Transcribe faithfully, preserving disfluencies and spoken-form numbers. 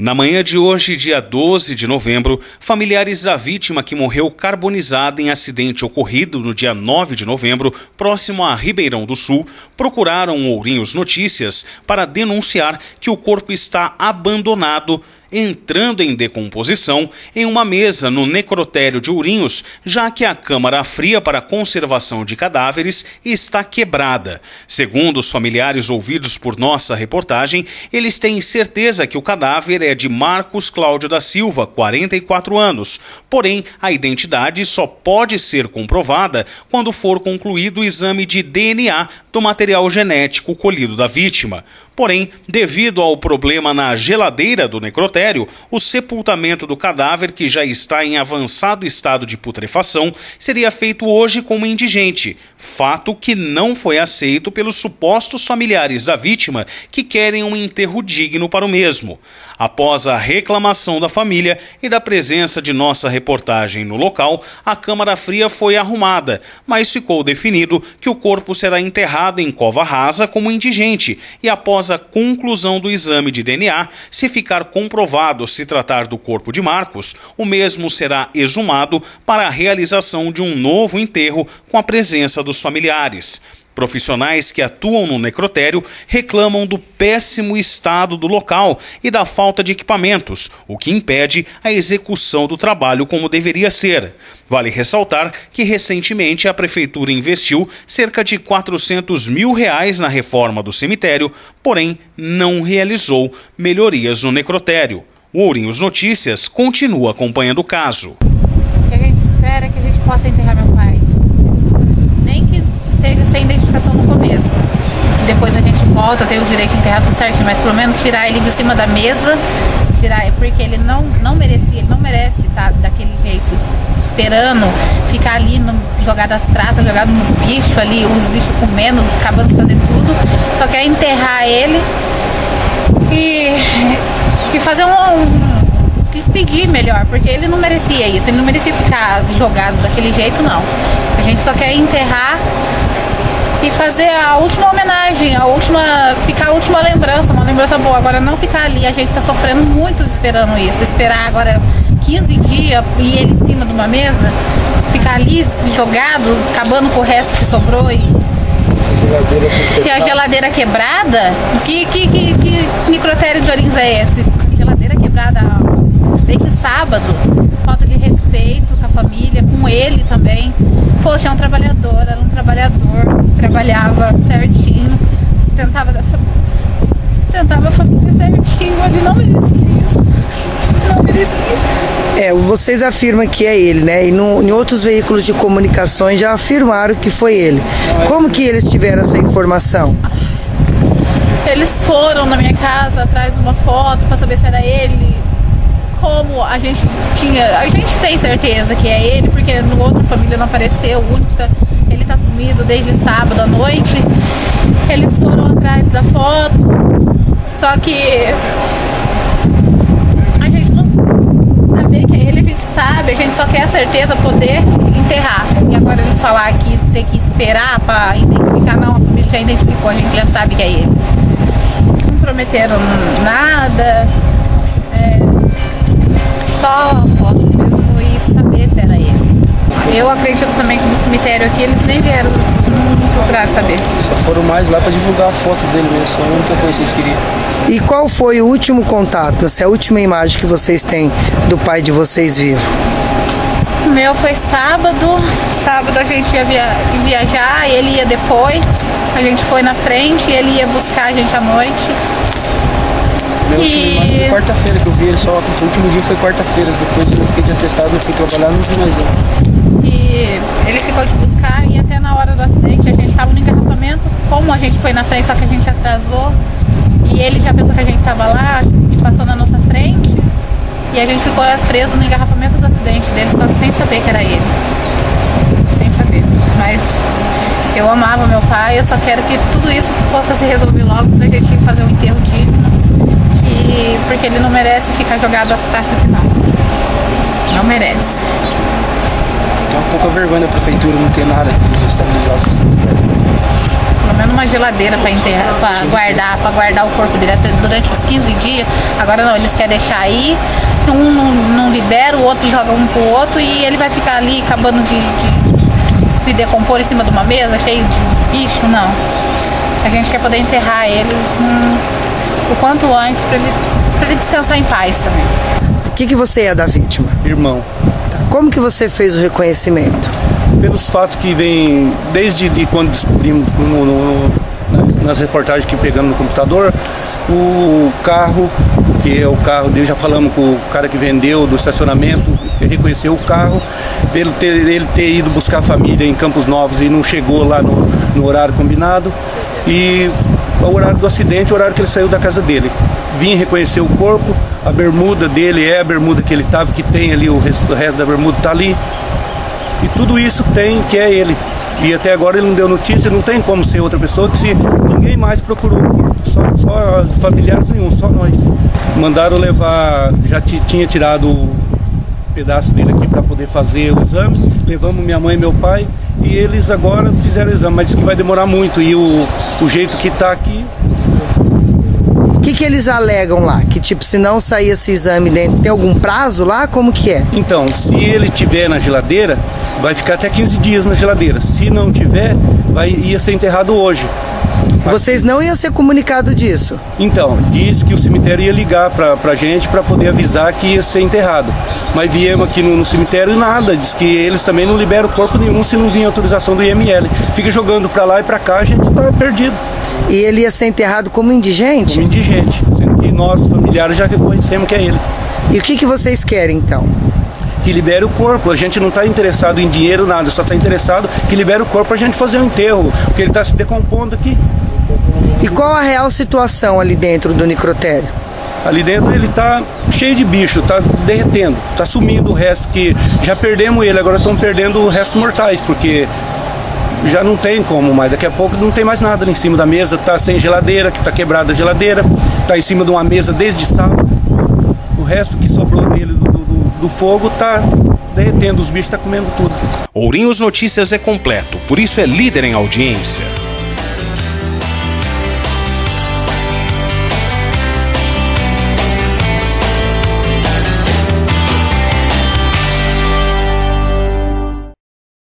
Na manhã de hoje, dia doze de novembro, familiares da vítima que morreu carbonizada em acidente ocorrido no dia nove de novembro, próximo a Ribeirão do Sul, procuraram Ourinhos Notícias para denunciar que o corpo está abandonado, entrando em decomposição em uma mesa no necrotério de Ourinhos, já que a câmara fria para conservação de cadáveres está quebrada. Segundo os familiares ouvidos por nossa reportagem, eles têm certeza que o cadáver é de Marcos Cláudio da Silva, quarenta e quatro anos. Porém, a identidade só pode ser comprovada quando for concluído o exame de D N A do material genético colhido da vítima. Porém, devido ao problema na geladeira do necrotério, o sepultamento do cadáver, que já está em avançado estado de putrefação, seria feito hoje como indigente, fato que não foi aceito pelos supostos familiares da vítima, que querem um enterro digno para o mesmo. Após a reclamação da família e da presença de nossa reportagem no local, a câmara fria foi arrumada, mas ficou definido que o corpo será enterrado em cova rasa como indigente e após a conclusão do exame de D N A, se ficar comprovado se tratar do corpo de Marcos, o mesmo será exumado para a realização de um novo enterro com a presença dos familiares. Profissionais que atuam no necrotério reclamam do péssimo estado do local e da falta de equipamentos, o que impede a execução do trabalho como deveria ser. Vale ressaltar que recentemente a prefeitura investiu cerca de quatrocentos mil reais na reforma do cemitério, porém não realizou melhorias no necrotério. O Ourinhos Notícias continua acompanhando o caso. O que a gente espera é que a gente possa enterrar meu pai. Nem que seja sem identificação no começo. Depois a gente volta, tem o direito de enterrar tudo certinho, mas pelo menos tirar ele de cima da mesa, tirar, porque ele não, não merecia, ele não merece estar daquele jeito, esperando, ficar ali, no, jogado as traças, jogado nos bichos ali, os bichos comendo, acabando de fazer tudo. Só quer enterrar ele e, e fazer um, um despedir melhor, porque ele não merecia isso, ele não merecia ficar jogado daquele jeito, não. A gente só quer enterrar e fazer a última homenagem, a última, ficar a última lembrança, uma lembrança boa. Agora não ficar ali, a gente tá sofrendo muito esperando isso, esperar agora quinze dias e ele em cima de uma mesa, ficar ali jogado, acabando com o resto que sobrou e, e a geladeira quebrada. Que, que, que, que necrotério de Ourinhos é esse? Geladeira quebrada desde sábado, falta de respeito com a família, com ele também. Poxa, é um trabalhador, era um trabalhador, trabalhava certinho, sustentava, da família, sustentava a família certinho, ele não merecia isso, não merecia. É, vocês afirmam que é ele, né? E no, em outros veículos de comunicações já afirmaram que foi ele. Como que eles tiveram essa informação? Eles foram na minha casa atrás de uma foto para saber se era ele. Como a gente tinha, a gente tem certeza que é ele, porque no outra família não apareceu, o único tá, ele tá sumido desde sábado à noite. Eles foram atrás da foto, só que a gente não saber que é ele, a gente sabe, a gente só quer a certeza poder enterrar. E agora eles falar que tem que esperar para identificar, não, a família já identificou, a gente já sabe que é ele. Não prometeram nada. Só foto mesmo e saber se era ele. Eu acredito também que no cemitério aqui eles nem vieram procurar saber. Só foram mais lá para divulgar a foto dele mesmo, só a única coisa que vocês queriam. E qual foi o último contato, essa é a última imagem que vocês têm do pai de vocês vivo? O meu foi sábado, sábado a gente ia via viajar e ele ia depois. A gente foi na frente e ele ia buscar a gente à noite. Meu e... último imagem foi quarta-feira que eu vi ele, só o último dia foi quarta-feira, depois eu fiquei de atestado, eu fui trabalhar, não vi mais ele. E ele ficou de buscar e até na hora do acidente a gente estava no engarrafamento, como a gente foi na frente, só que a gente atrasou e ele já pensou que a gente estava lá, passou na nossa frente e a gente ficou preso no engarrafamento do acidente dele, só que sem saber que era ele, sem saber. Mas eu amava meu pai, eu só quero que tudo isso possa se resolver logo pra gente fazer um enterro digno. E porque ele não merece ficar jogado às traças aqui, não. Não merece. É um pouco a vergonha da prefeitura não ter nada para estabilizar. Pelo menos uma geladeira para enterrar, para guardar, para guardar o corpo dele durante os quinze dias. Agora não, eles querem deixar aí, um não, não libera, o outro joga um pro outro e ele vai ficar ali acabando de, de se decompor em cima de uma mesa cheio de bicho, não. A gente quer poder enterrar ele hum, o quanto antes para ele, pra ele descansar em paz também. O que, que você é da vítima? Irmão. Como que você fez o reconhecimento? Pelos fatos que vem desde de quando descobrimos no, no, nas, nas reportagens que pegamos no computador, o carro, que é o carro dele, já falamos com o cara que vendeu do estacionamento, que reconheceu o carro, ele ter, ele ter ido buscar a família em Campos Novos e não chegou lá no, no horário combinado, e o horário do acidente, o horário que ele saiu da casa dele. Vim reconhecer o corpo, a bermuda dele é a bermuda que ele estava, que tem ali, o resto, o resto da bermuda está ali. E tudo isso tem, que é ele. E até agora ele não deu notícia, não tem como ser outra pessoa, que se ninguém mais procurou o corpo, só, só familiares nenhum, só nós. Mandaram levar, já tinha tirado o pedaço dele aqui para poder fazer o exame, levamos minha mãe e meu pai, e eles agora fizeram o exame, mas disse que vai demorar muito, e o, o jeito que está aqui... O que, que eles alegam lá? Que tipo, se não sair esse exame dentro, tem algum prazo lá? Como que é? Então, se ele tiver na geladeira, vai ficar até quinze dias na geladeira. Se não tiver, vai, ia ser enterrado hoje. Vocês não iam ser comunicados disso? Então, diz que o cemitério ia ligar pra, pra gente para poder avisar que ia ser enterrado. Mas viemos aqui no, no cemitério e nada. Diz que eles também não liberam corpo nenhum se não vir autorização do I M L. Fica jogando pra lá e pra cá, a gente tá perdido. E ele ia ser enterrado como indigente? Como indigente, sendo que nós, familiares, já reconhecemos que é ele. E o que, que vocês querem, então? Que libere o corpo. A gente não está interessado em dinheiro, nada, só está interessado que libere o corpo para a gente fazer o enterro, porque ele está se decompondo aqui. E qual a real situação ali dentro do necrotério? Ali dentro ele está cheio de bicho, está derretendo, está sumindo o resto, que já perdemos ele, agora estão perdendo os restos mortais, porque já não tem como mais, daqui a pouco não tem mais nada ali em cima da mesa, está sem geladeira, que está quebrada a geladeira, está em cima de uma mesa desde sábado, o resto que sobrou dele do, do, do fogo está derretendo, os bichos estão comendo tudo. Ourinhos Notícias é completo, por isso é líder em audiência.